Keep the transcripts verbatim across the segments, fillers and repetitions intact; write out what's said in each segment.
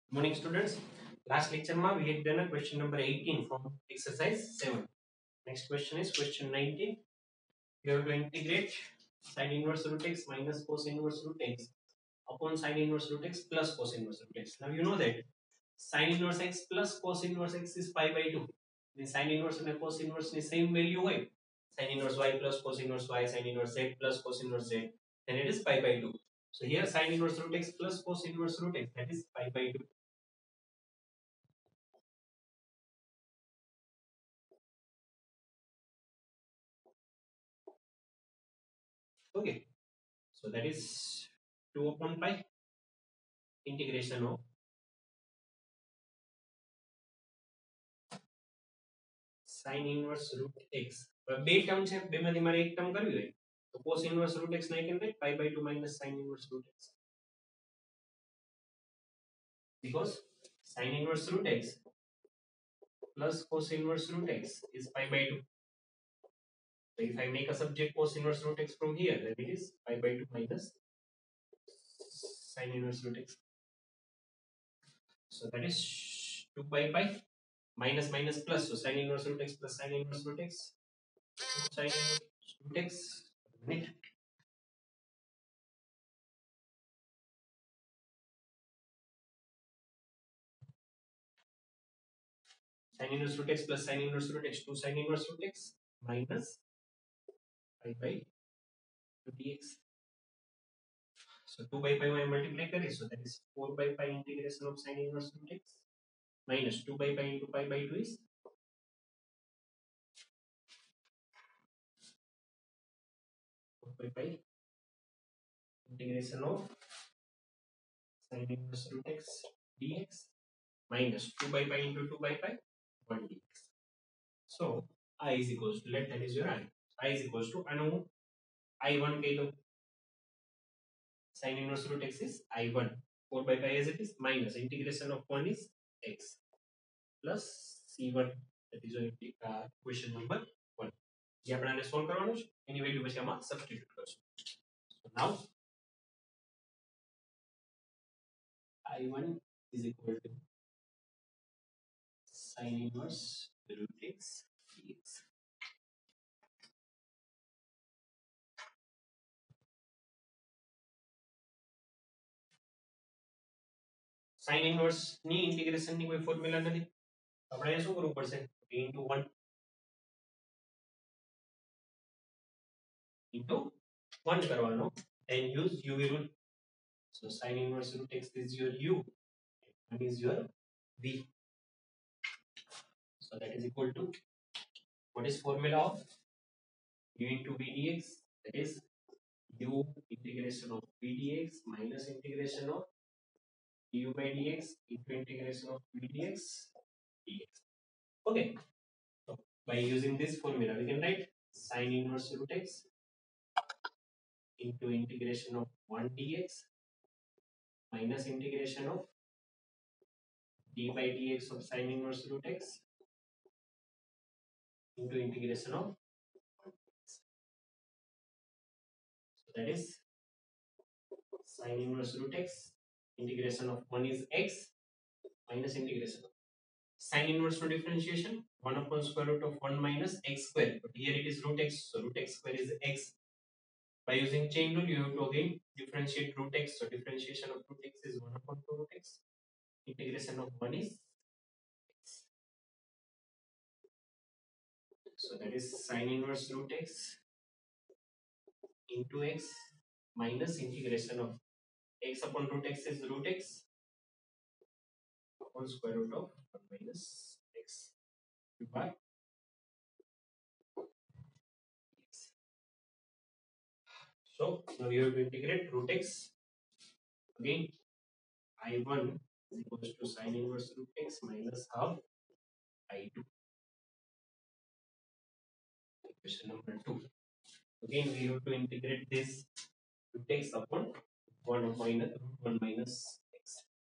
Morning students. Last lecture ma we had done a question number eighteen from exercise seven. Next question is question nineteen. You have to integrate sin inverse root x minus cos inverse root x upon sin inverse root x plus cos inverse root x. Now you know that sin inverse x plus cos inverse x is pi by two. The sin inverse and cos inverse ની same value હોય. Sin inverse y plus cos inverse y, sin inverse z plus cos inverse z, then it is pi by two. So here sin inverse root x plus cos inverse root x, that is pi by two. Okay. So that is two upon pi integration of sin inverse root x. હવે બે term છે, બેમાંથી મારે એક term કરવી હોય તો cos inverse root x ને I can write pi by two minus sin inverse root x, because sin inverse root x plus cos inverse root x is pi by two. So if I make a subject cos inverse root x from here, then it is pi by two minus sin inverse root x. So that is two pi pi minus minus plus, so sin inverse root x plus sin inverse root x, sin inverse root x minute. Sin inverse root x plus sin inverse root x, two sin inverse root x minus pi by two dx. So two by pi I multiply करें, so that is four by pi integration of sin inverse root x minus two by pi into pi by two is four by pi integration of sin inverse root x dx minus two by pi into two by pi one dx. So I is equals to, let that is your I. I is equals to Anu I one કહી લો, sin inverse root x is I one, four by pi as it is, minus integration of one is x plus c one, that is your uh, question number one. જે આપણે આને solve કરવાનું છે એની value પછી આમાં substitute કરશું. So now I one is equal to sin inverse root x dx. sin inverse ની integration ની કોઈ ફોર્મ્યુલા નથી, આપણે શું કરવું પડશે, into one into one કરવાનો, then use U V rule. So sin inverse root x is your U, and is your V. So that is equal to, what is formula of U into V dx, that is U integration of V dx minus integration of du by dx into integration of V dx dx. Okay, so by using this formula we can write sin inverse root x into integration of one dx minus integration of d by dx of sin inverse root x into integration of one dx. So that is sin inverse root x, integration of one is x minus integration of sin inverse for differentiation, one upon square root of one minus x square, but here it is root x, so root x square is x. By using chain rule you have to again differentiate root x, so differentiation of root x is one upon two root x, integration of one is x. So that is sin inverse root x into x minus integration of x upon root x is root x upon square root of one minus x by x. So now you have to integrate root x. Again I one is equals to sin inverse root x minus half I two. Question number two. Again we have to integrate this root x upon one minus one minus x.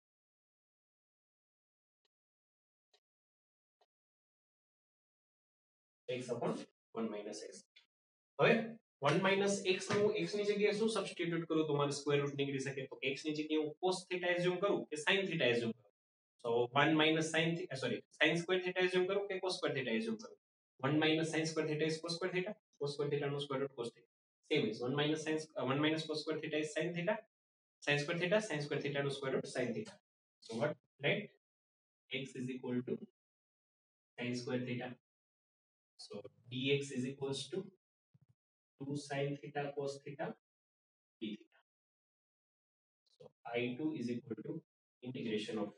X upon one minus x. હવે one minus x નું x ની જગ્યાએ શું substitute કરું તો મારે square root નીકળી શકે, તો x ની જગ્યાએ હું cos થીટા એઝ્યુમ કરું કે sin થીટા એઝ્યુમ કરું, So one minus sin theta, sorry, sin square theta assume करो कि cos square theta assume करो. one minus sin square theta is cos square theta. Cos square theta no square root cos theta. Same is one minus sin uh, one minus cos square theta is sin theta. Sin square theta, sin square theta no square root sin theta. So what, right? X is equal to sin square theta. So dx is equals to two sin theta cos theta d theta. So I two is equal to integration of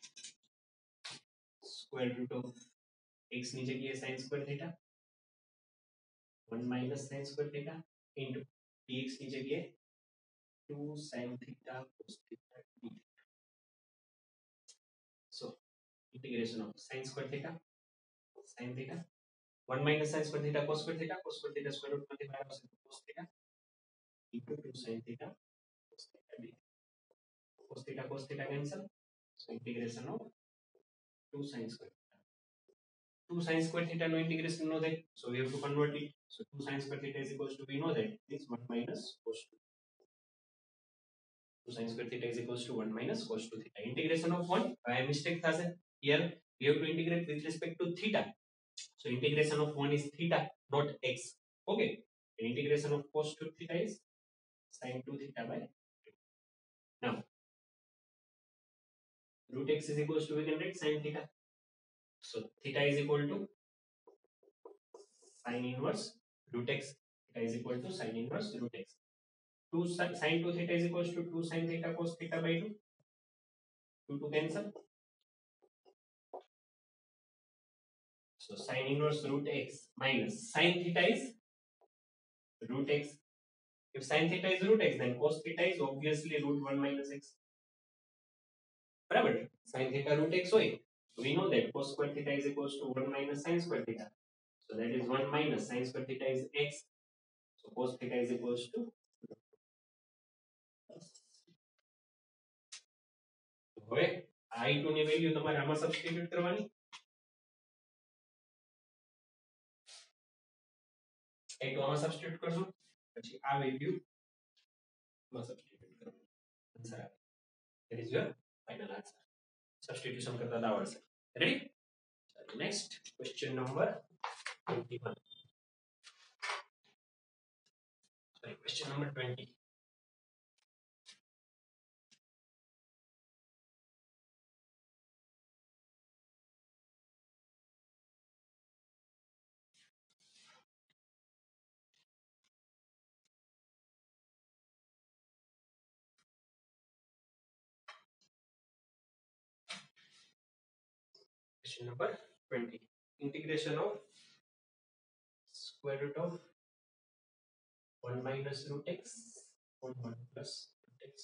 square root of x ની જગ્યાએ sin square theta one minus sin square theta into dx ની જગ્યાએ two sin theta cos theta d theta. So integration of sin square theta sin theta one minus sin square theta cos square theta cos square theta square root માંથી બહાર આવશે cos theta into two sin theta cos theta d theta. Cos theta cos theta cancel. So integration of two sin square theta. two sin square theta no integration no that. So we have to convert it. So two sin square theta is equals to, we know that is one minus cos two. two sin square theta is equals to one minus cos two theta. Integration of one by mistake thase. Here we have to integrate with respect to theta. So integration of one is theta, not x. Okay. And integration of cos two theta is sin two theta by two. Now root x is equals to, we can write sin theta. So theta is equal to sin inverse root x. Theta is equal to sin inverse root x. two sin two theta is equals to two sin theta cos theta by two. two to cancel. So sin inverse root x minus sin theta is root x. If sin theta is root x, then cos theta is obviously root one minus x. Barabar? Sin theta root x hoy. We know that cos square theta is equals to one minus sin square theta. So that is one minus sin square theta is x. So cos theta is equals to હવે i two ની value તમારે આમાં substitute કરવાની. i two આમાં substitute કરશો પછી આ value આમાં સબસ્ટિટ્યુટ કરવાની. આન્સર આવે. That is your final answer. Substitution करता था आवड़ से. Ready? Next question number twenty-one. Sorry, question number twenty. Question number twenty. Integration of square root of one minus root x on one plus root x.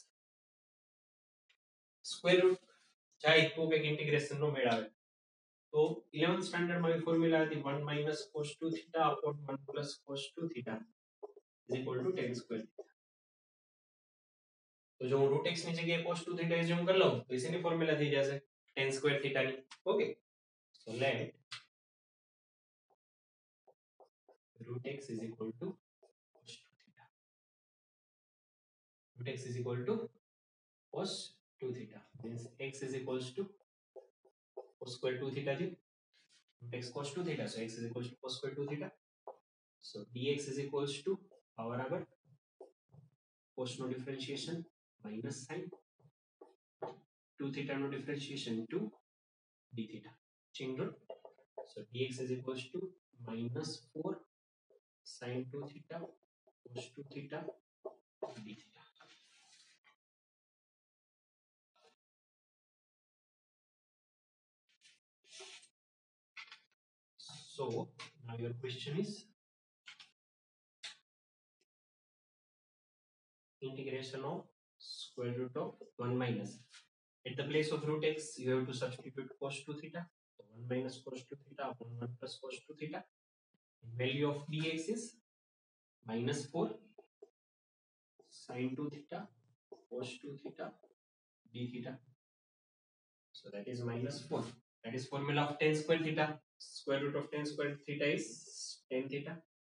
Square root જાય તો કઈક integration નો મેળ આવે. તો eleventh standard માં formula હતી one minus cos two theta upon one plus cos two theta is equal to tan square theta. તો જો હું root x ની જગ્યાએ cos two theta assume કરી લઉં તો એની ફોર્મ્યુલા થઈ જશે tan square theta ની. Okay. So let root x is equal to cos two theta. Root x is equal to cos two theta. Means x is equals to cos square two theta ji. Root x cos two theta. So x is equals to cos square two theta. So dx is equals to power આગળ cos no differentiation minus sin two theta no differentiation to d theta. Chain rule. So dx is equals to minus four sin two theta cos two theta d theta. So now your question is integration of square root of one minus. At the place of root x, you have to substitute cos two theta. So one minus cos two theta upon one plus cos two theta. The value of dx is minus four sin two theta cos two theta d theta. So that is minus four. That is formula of tan square theta. Square root of tan square theta is tan theta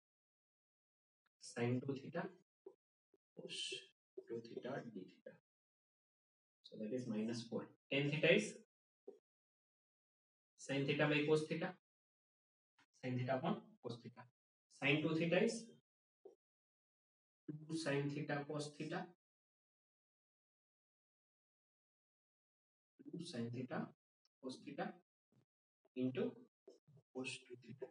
sin two theta cos two theta d theta. So that is minus four. Tan theta is sin theta by cos theta, sin theta upon cos theta. Sin two theta is two sin theta cos theta, two sin theta cos theta into cos two theta.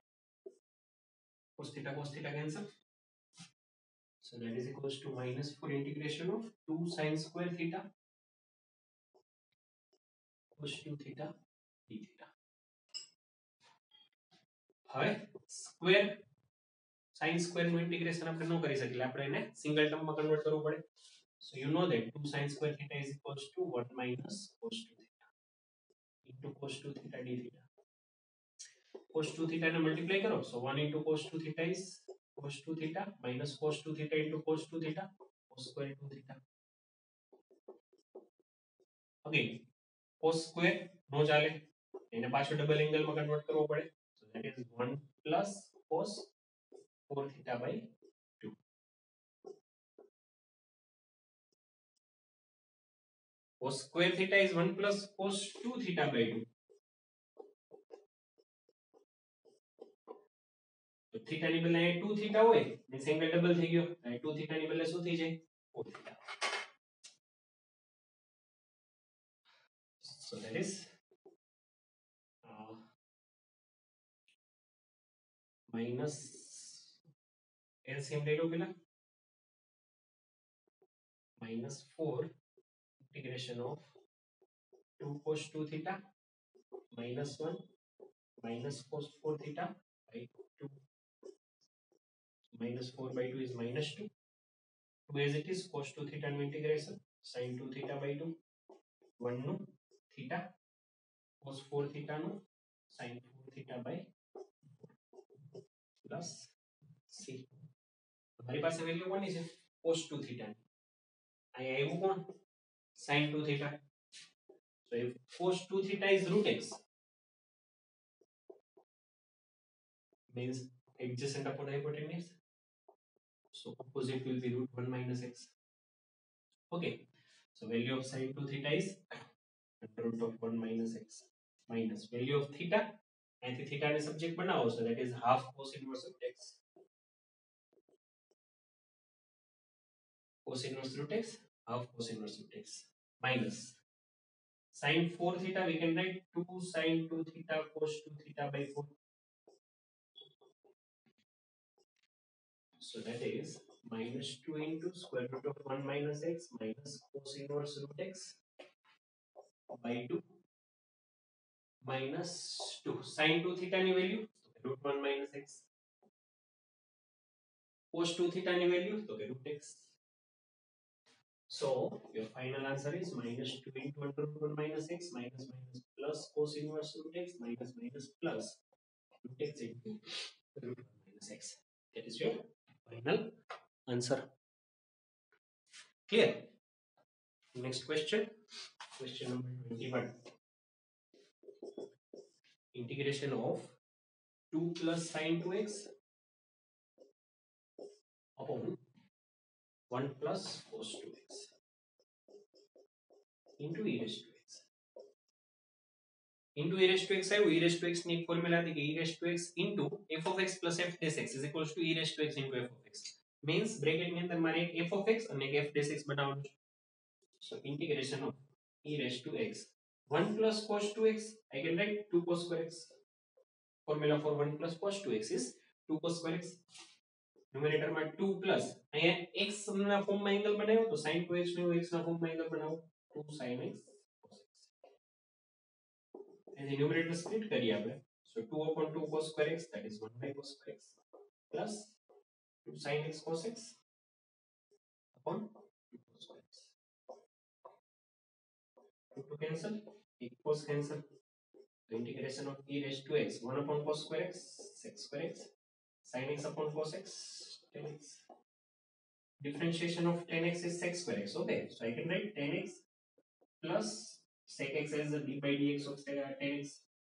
Cos theta cos theta cancel. So that is equals to minus four integration of two sin square theta cos two theta d theta. હવે square sin square નું integration આપણે ન કરી શકીએ, આપણે એને single term માં convert કરવું પડે. So you know that two sin square theta is equals to one minus cos two theta into cos two theta d theta. Cos two theta ને multiply કરો, so one into cos two theta is cos two theta minus cos two theta into cos two theta cos square two theta. Again cos square નો ચાલે, એને પાછો double angle માં convert કરવો પડે. So that is one plus cos four theta by two. Cos square theta is one plus cos two theta by two. તો theta ની બદલે two theta હોય, મીન્સ એંગલ ડબલ થઈ ગયો. અને two theta ની બદલે શું થઈ જાય? four theta. So that is uh, minus L C M લઈ લો પેલા, minus four integration of two cos two theta minus one minus cos four theta by two. Minus four by two is minus two. two as it is, cos two theta no integration sin two theta by two, one no theta cos four theta no sin four theta by plus c. हमारी पास value कौन है? cos two theta. आई आयु कौन? sin two theta. So if cos two theta is root x, means adjacent upon hypotenuse, so opposite will be root one minus x. Okay, so value of sin two theta is under root of one minus x minus value of theta, and the theta ne subject બનાવો, so that is half cos inverse root x. Cos inverse root x, half cos inverse root x minus sin four theta, we can write two sin two theta cos two theta by four. So that is minus two into square root of one minus x minus cos inverse root x by two minus two. Sin two theta ni value root one minus x, cos two theta ni value so root x. So your final answer is minus two into under root one minus x minus minus plus cos inverse root x minus minus plus root x into root one minus x. That is your final answer. Clear? Next question, question number twenty-one. Integration of two plus sin two x upon one plus cos two x into e raised to x. Into e raised to x आयो, e raised to x ની એક formula હતી કે e raised to x into f of x plus f dash x is equals to e raised to x into f of x. Means bracket ની અંદર મારે એક f of x અને એક f dash x બનાવવાનું છે. So integration of e raised to x one plus cos two x, I can write two cos square x. Formula for one plus cos two x is two cos square x. Numerator માં two plus અહીંયા x ના form માં angle બનાવ્યો તો sin two x નો x ના form માં angle બનાવો two sin x cos x. And the numerator split કરીએ આપણે. So two upon two cos square x, that is one by cos square x plus two sin x cos x upon two cos square x. two to cancel, eight cos cancel. The integration of e raised to x one upon cos square x sec square x sin x upon cos x tan x. Differentiation of tan x is sec square x. Okay, so I can write tan x plus sec x as the d by dx of tan x.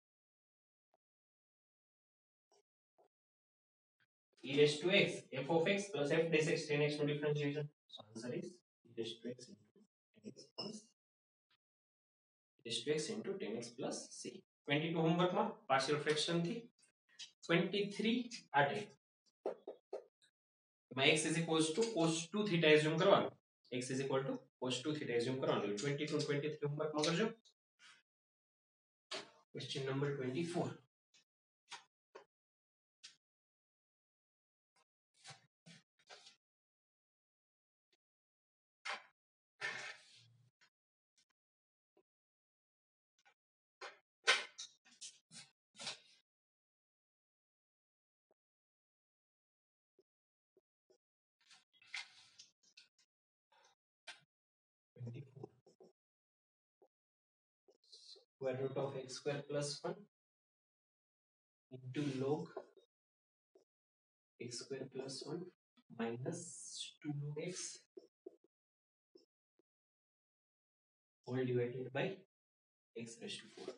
E raised to x f of x plus f dash x tan x no differentiation. So answer is e raised to x into tan x plus e raised to x into tan x plus c. Twenty two homework में partial fraction थी twenty three आ type में x is equals to cos two theta assume करवानो x is equal to cos two theta assume करवानो twenty two twenty three homework में करजो question number twenty four square root of x square plus one into log x square plus one minus two log x all divided by x raised to four.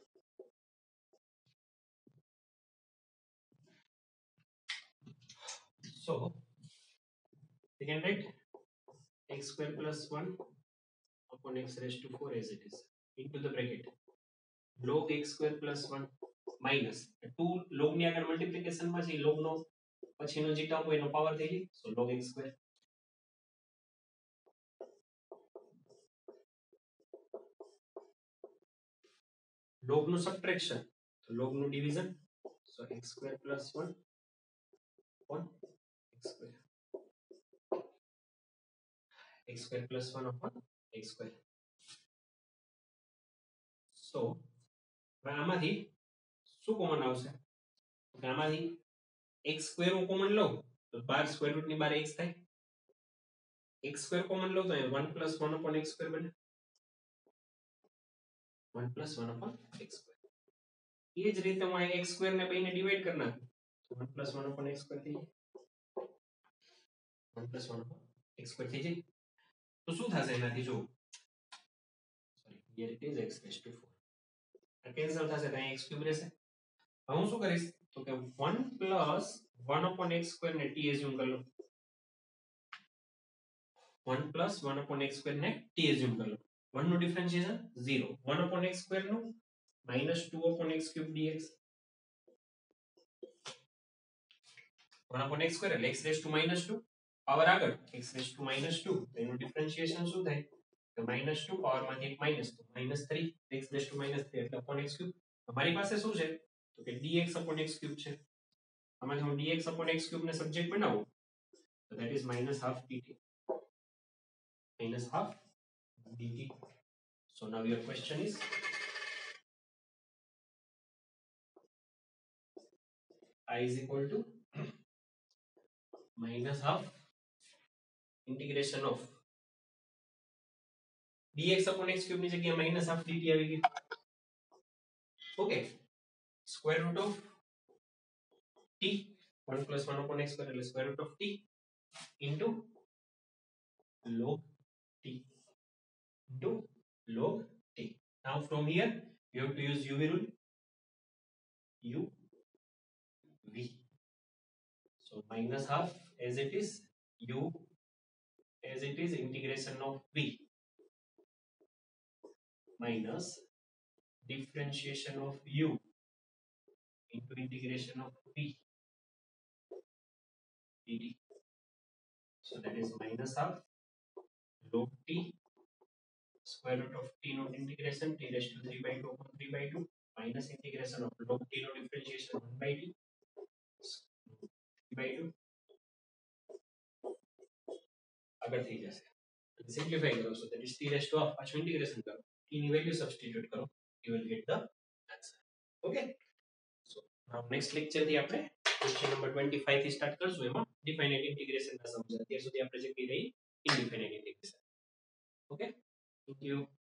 So we can write x square plus one upon x raised to four as it is into the bracket log x square plus one minus two log ની આગળ multiplication માં છે log નો પછીનો જે term હોય એનો power થઈ જાય so log x square log નું સબટ્રેક્શન તો log નું division so x square plus one upon x square x square plus one upon x square so આમાંથી શું કોમન આવશે તો આમાંથી x સ્ક્વેર હું કોમન લઉં તો બાર સ્ક્વેર રૂટ ની બાર x થાય x સ્ક્વેર કોમન લઉં તો one plus one upon x square બને one plus one upon x square એ જ રીતે હું x સ્ક્વેર ને બેને ડિવાઈડ કરી નાખું તો one plus one upon x square થઈ જાય one plus one upon x square થઈ જાય તો શું થશે એનાથી જો sorry here it is x raised to four આ કેન્સલ થશે તો અહીં x ક્યુબ રહેશે હવે હું શું કરીશ તો કે one plus one upon x square ને t એઝ્યુમ કરી લો one plus one upon x square ને t એઝ્યુમ કરી લો one નું differentiation zero one upon x square નું minus two upon x cube dx one upon x square એટલે x raised to minus two power આગળ x raised to minus two તો એનું differentiation શું થાય તો minus two પાવર માંથી એક minus તો minus three x raised to minus three એટલે upon x cube અમારી પાસે શું છે તો કે dx upon x cube છે આમાંથી હું dx upon x cube ને સબ્જેક્ટ બનાવું so that is minus half dt minus half dt so now your question is I is equal to minus half integration of dx upon x cube ની જગ્યાએ minus half dt આવી ગઈ okay square root of t one plus one upon x square એટલે square root of t into log t into log t now from here you have to use uv rule u v so minus half as it is u as it is integration of v minus differentiation of u into integration of v dt so that is minus half log t square root of t not integration t raised to three by two upon three by two minus integration of log t no differentiation one by t three by two આગળ થઈ જશે simplify કરો so that is t raised to half પાછું integration કરો t ની value substitute કરો you will get the answer okay so now next lecture થી આપણે ક્વેશ્ચન નંબર twenty-five થી સ્ટાર્ટ કરશું એમાં ડિફાઇનાઇટ ઇન્ટિગ્રેશન ના સમજ અત્યાર સુધી આપણે જે કરી રહી indefinite integration okay thank you